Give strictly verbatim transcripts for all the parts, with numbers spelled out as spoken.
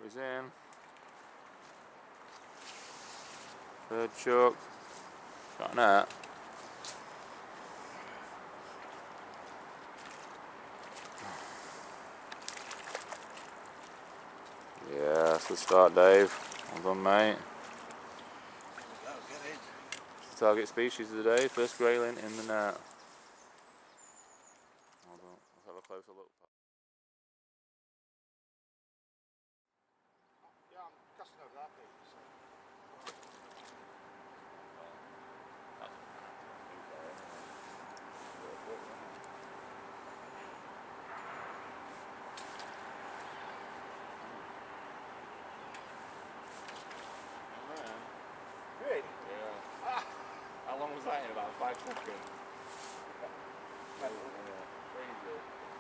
He's in. Third chuck. Got an net. Yeah, that's the start, Dave. Well done, mate. Go, get in. Target species of the day, first grayling in the net. Well done. Let's have a closer look. Yeah, I'm casting over that bit. So. Really? Yeah. Ah. How long was that in? About five seconds? Yeah, crazy.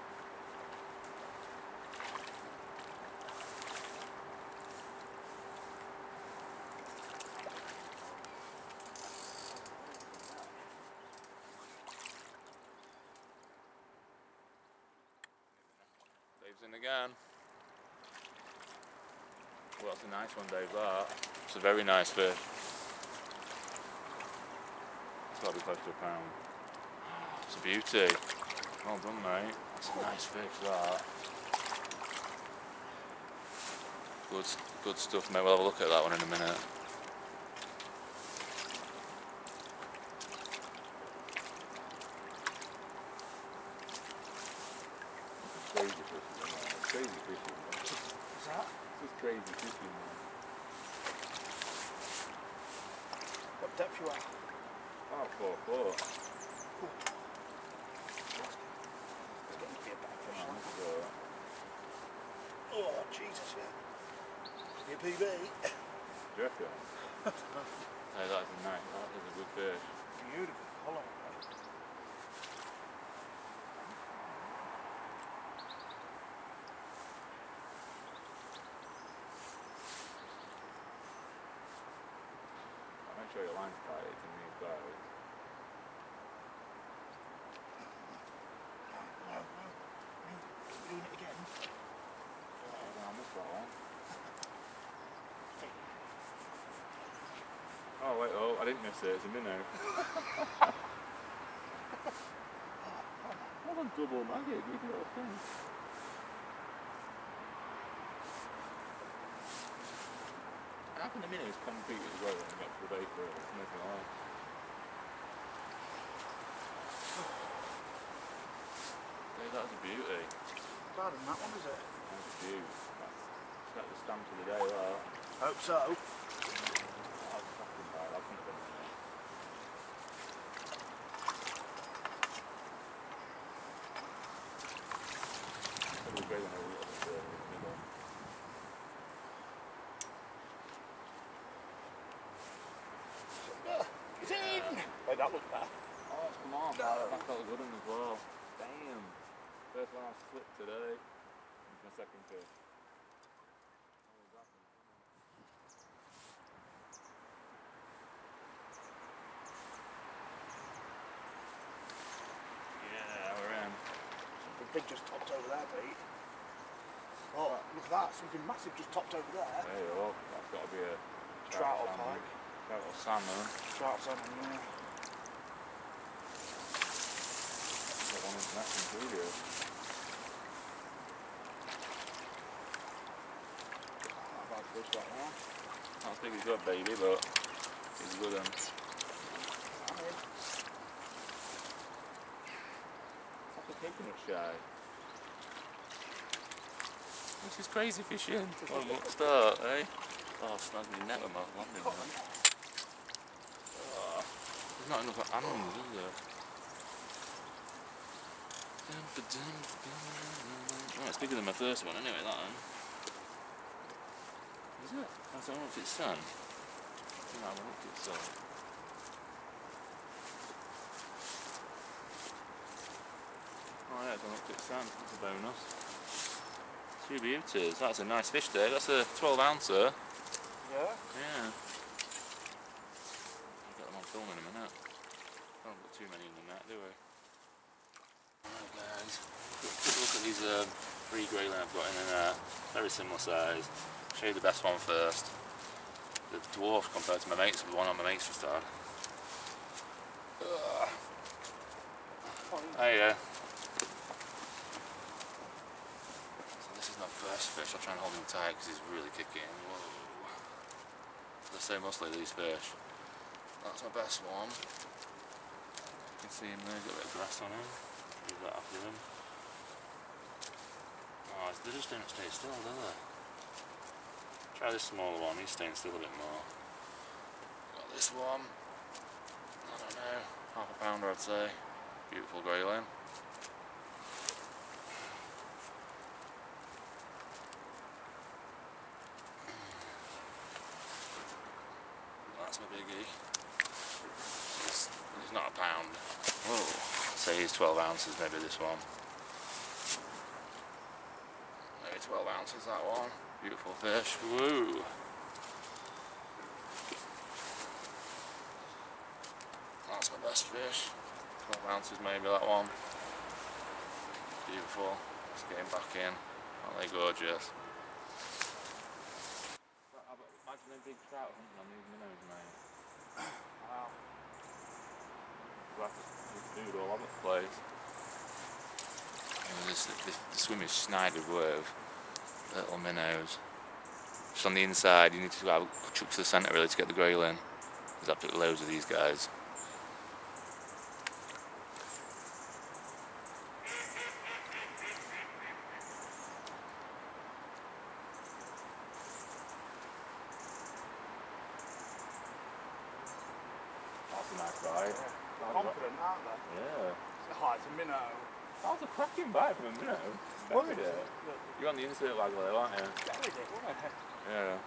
Dave's in again. Well, that's a nice one, Dave, that. It's a very nice fish. It's got to be close to a pound. It's a beauty. Well done, mate. That's a nice fish, that. Good, good stuff, mate. We'll have a look at that one in a minute. Crazy fishing, man. Crazy fishing, man. What's that? This is crazy fishing, man. What depth you at? Oh, four foot. Cool. It's getting to be a bad fish. Oh, now. good. Oh, Jesus, yeah. Your P B. Do you reckon? Hey, that is a nice, that is a good fish. Beautiful. Hold on. Make sure your line's tight, it's in these guys. No, no, no. Keep doing it again. Oh, I missed that one. Oh wait, oh, I didn't miss it, it's a minnow. What a double maggot, you little thing. How can the minnows compete with the growler and get to the bait for it? It's nothing like. Hey, that's a beauty. Better than that one, is it? That's a beauty. That's, that's the stamp of the day, that. Hope so. I'll fucking buy it, I'll come from it. It'll be great when I look at the middle. It's in! Hey, that looked bad. Oh, come on. No. That felt good one as well. Damn. First one I've slipped today. It's my second fish. Yeah, we're in. Something big just topped over there, Pete. Oh, look at that. Something massive just topped over there. There you go. That's got to be a Trout or salmon. pike. Trout or salmon. Trout salmon, yeah. Got one into that from previous. Not a bad fish, that one. Not as big as your baby, but he's a good one. I'm in. Like a coconut shy. This is crazy fishing. What a muck start, eh? Oh, snagged me net with my landing there. Oh, there's not enough animals, is there? Oh, it's bigger than my first one anyway, that one. Is it? I don't know if it's sun. I think I haven't looked at sun. Oh yeah, I don't look at sun. That's a bonus. Two beauties. That's a nice fish there. That's a twelve ouncer. Yeah? Yeah. I'll get them on film in a minute. Don't put too many in the net, do we? Alright guys, quick, quick look at these uh, three grayling I've got in there. Very similar size. I'll show you the best one first. The dwarf compared to my mates, the one on my mates just had. Ugh. Oh yeah. So this is my best fish. I'll try and hold him tight because he's really kicking. Whoa. They're so muscly, these fish. That's my best one. You can see him there, got a bit of grass on him. Leave that after him. Oh, they just don't stay still, do they? Try this smaller one, he's staying still a bit more. Got this one. I don't know, half a pounder I'd say. Beautiful grayling. That's my biggie. He's, he's not a pound. Whoa. Say he's twelve ounces, maybe this one. Maybe twelve ounces that one. Beautiful fish. Woo! That's my best fish. twelve ounces maybe that one. Beautiful. Let's get him back in. Aren't they gorgeous? Imagine them big trout hunting on these minnows, mate. Wow. We'll have to just do it all over the place. And this, this, the swim is snided with little minnows. Just on the inside, you need to have chuck to the centre really to get the grayling. There's absolutely loads of these guys. That's a nice bite. Yeah. Confident, aren't they? Yeah. Oh, it's a minnow. That was a cracking bite from a minnow. Was it? You're on the insert waggle there, aren't you? Buried it, wasn't it? Yeah.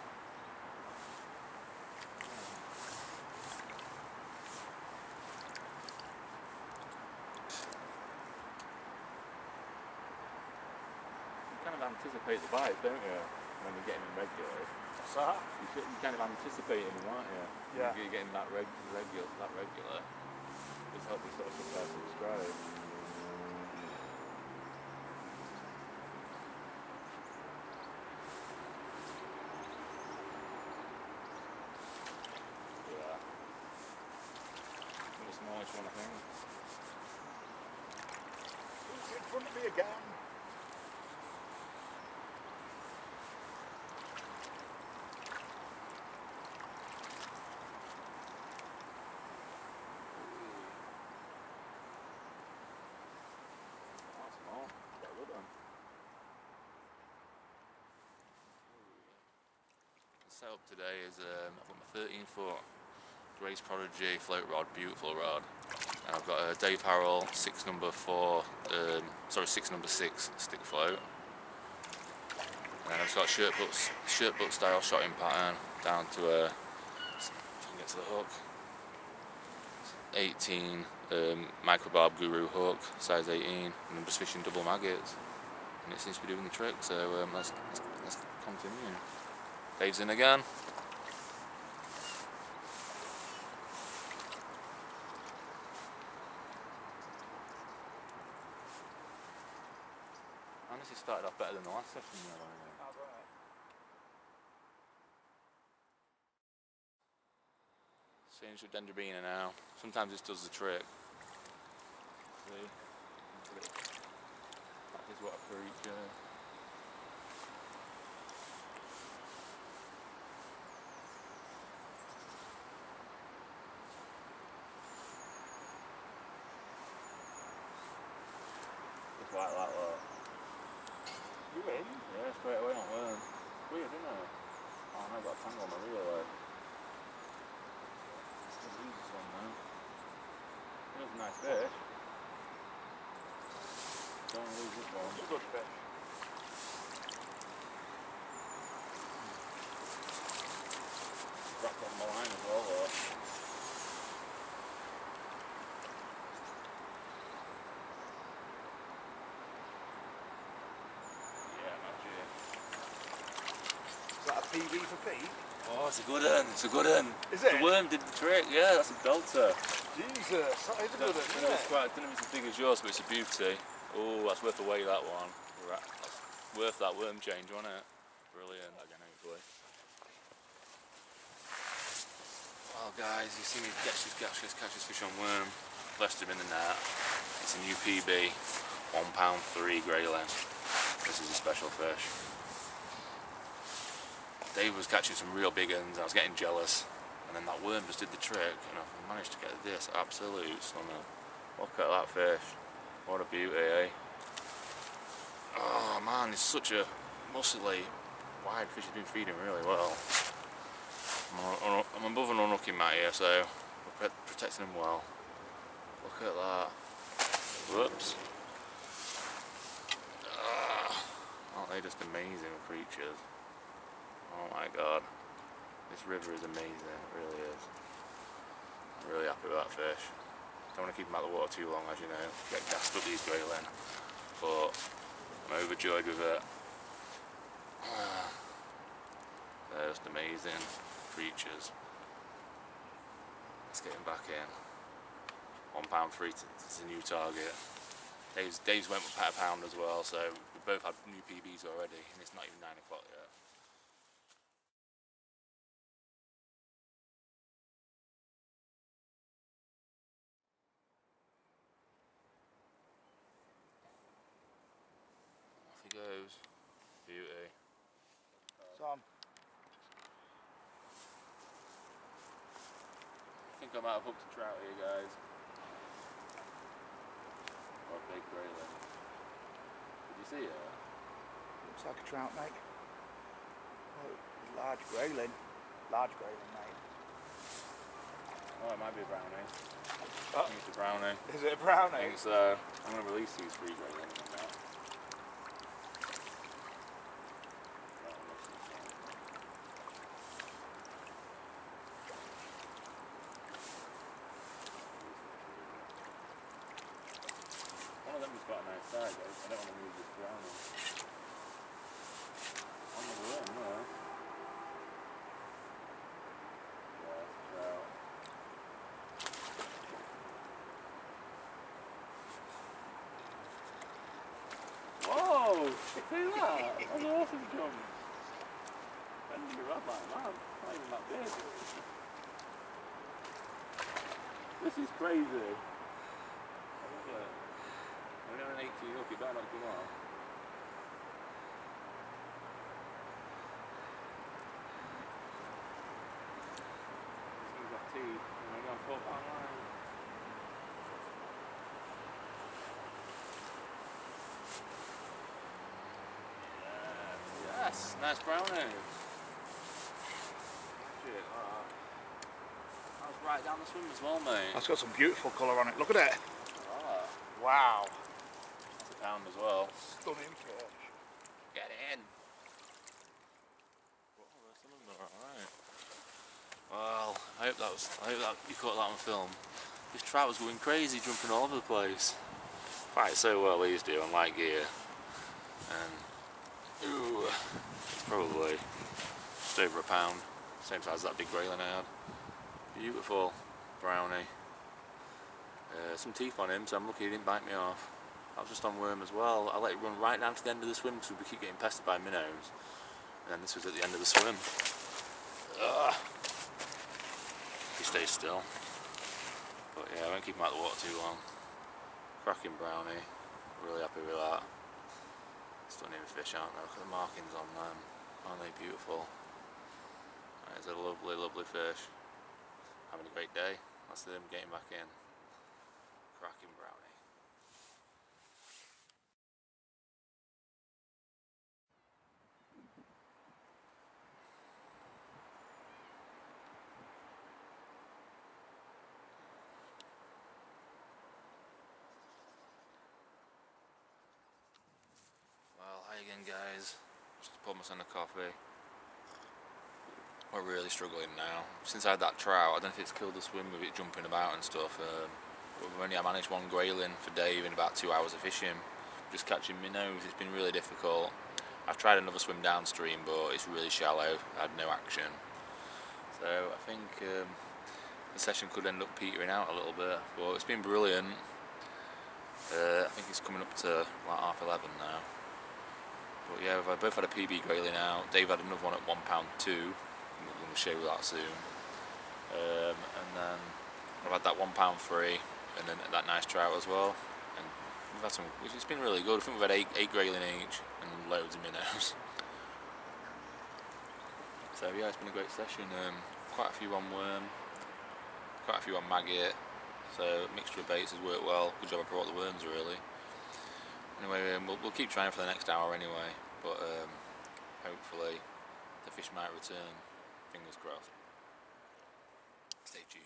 You kind of anticipate the bites, don't you? When you're getting them regularly. What's that? You, should, you kind of anticipate them, aren't you? Yeah. You're getting that reg regular, that regular. Just help you sort of prepare for the stride. Smallish one, I think. He's in front of me again. That's small. Got a good one. The setup today is um, I've got my thirteen foot Grace Prodigy float rod, beautiful rod. And I've got a Dave Harrell six number four, um, sorry six number six stick float. And then I've got shirt book, shirt book style shotting pattern down to a, if I can get to the hook, eighteen um, microbarb guru hook, size eighteen, and I'm just fishing double maggots. And it seems to be doing the trick, so um, let's, let's, let's continue. Dave's in again. Honestly started off better than the last session. You know, Oh, right. Seems with dendrobina now. Sometimes this does the trick. See? That is what a freak. Uh, just like that, look. You in? Yeah, straight away on worm. Weird, isn't it? Oh, no, I've got a tangle on my reel there. Let's use this one now. Here's a nice fish. Don't want to lose this one. It's a good fish. Wrapped on my line as well, though. P V for Pete? Oh, it's a good one, it's a good one. Is it? The worm did the trick, yeah, that's a belter. Jesus, that is a good one, I isn't don't know if it? it's quite, I don't know if it's as big as yours, but it's a beauty. Oh, that's worth a weigh, that one. Right. That's worth that worm change, wasn't it? Brilliant, again, hopefully. guys, you see me catch this, catch this, catch this fish on worm, blessed him in the net. It's a new P B, one pound three Grayling. This is a special fish. Dave was catching some real big ones, I was getting jealous, and then that worm just did the trick, and I managed to get this absolute stunner. Look at that fish, what a beauty, eh? Oh man, it's such a muscly, wide fish, he's been feeding really well. I'm, I'm above an unlucky mat here, so we're protecting him well. Look at that. Whoops. Ah, aren't they just amazing creatures? Oh my god. This river is amazing, it really is. I'm really happy with that fish. Don't want to keep them out of the water too long, as you know. Get gassed up these Grayling. But I'm overjoyed with it. They're just amazing creatures. Let's get him back in. One pound three, it's a new target. Dave's, Dave's went with a pound as well, so we both had new P Bs already, and it's not even nine o'clock yet. Off he goes. Beauty. It's on. I think I might have hooked a trout here, guys. Or a big Grayling. Did you see it? Looks like a trout, mate. Oh, large Grayling. Large Grayling, mate. Oh, it might be a brownie. Oh. I think it's a brownie. Is it a I brownie? think so. I'm going to release these three Graylings in now. One of them has got a nice size, though. I don't want to move this brownie. On the worm, no. Yeah, it's a trout. Whoa! See that? That's an awesome jump. Bending your rod like that. Not even that big. This is crazy. Look at it. When you're on an eighteen hook, you better not come off. This thing's got teeth. And we're going four pound line. Yes, nice brownie. Shit, alright. That was right down the swim as well, mate. That's got some beautiful colour on it. Look at it. Alright. Wow. That's a pound as well. Stunning fish. Get in. Alright. Well, I hope that was. I hope that you caught that on film. This trout was going crazy, jumping all over the place. Fight so well these do on light gear, and ooh, it's probably just over a pound, same size as that big Grayling I had. Beautiful brownie. Uh, some teeth on him, so I'm lucky he didn't bite me off. I was just on worm as well. I let it run right down to the end of the swim because we keep getting pestered by minnows. And then this was at the end of the swim. Ugh. He stays still. But yeah, I won't keep him out of the water too long. Cracking brownie. Really happy with that. Stunning fish, aren't they? Look at the markings on them. Aren't they beautiful? That is a lovely, lovely fish. Having a great day. That's them getting back in. Cracking brownie. Well, hi again, guys. Just poured myself a coffee. We're really struggling now. Since I had that trout, I don't know if it's killed the swim with it jumping about and stuff. Um, we've only managed one Grayling for Dave in about two hours of fishing. Just catching minnows, it's been really difficult. I've tried another swim downstream, but it's really shallow. I had no action. So I think um, the session could end up petering out a little bit, but it's been brilliant. Uh, I think it's coming up to like half eleven now. But yeah, we've both had a P B Grayling out. Dave had another one at one pound two. We're going to show you that soon. Um, and then I've had that one pound free, and then that nice trout as well. And we've had some. It's been really good. I think we've had eight, eight grayling each, and loads of minnows. So yeah, it's been a great session. Um, quite a few on worm, quite a few on maggot. So mixture of baits has worked well. Good job I brought the worms really. Anyway, um, we'll, we'll keep trying for the next hour anyway. But um, hopefully the fish might return. Fingers crossed. Stay tuned.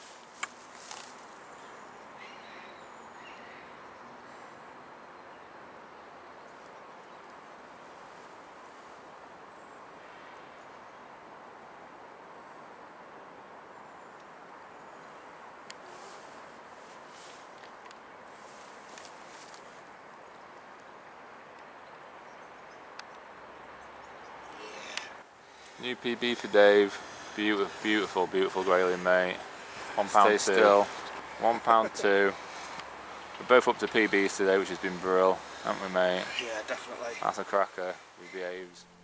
New P B for Dave. Beautiful, beautiful, beautiful grayling, mate. One pound Stay two. still. One pound two. We're both up to P Bs today, which has been brilliant, haven't we, mate? Yeah, definitely. That's a cracker. We behaves.